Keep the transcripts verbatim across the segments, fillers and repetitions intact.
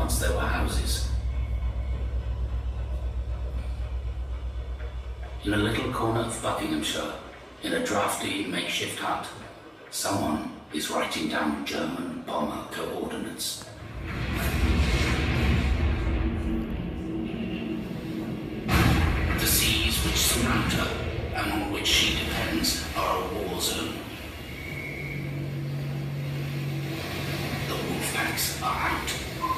once there were houses. In a little corner of Buckinghamshire, in a drafty makeshift hut, someone is writing down German bomber coordinates. The seas which surround her and on which she depends are a war zone. The wolf packs are out.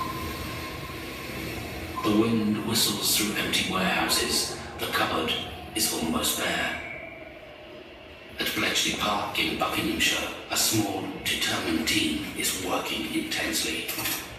The wind whistles through empty warehouses. The cupboard is almost bare. At Bletchley Park in Buckinghamshire, a small, determined team is working intensely.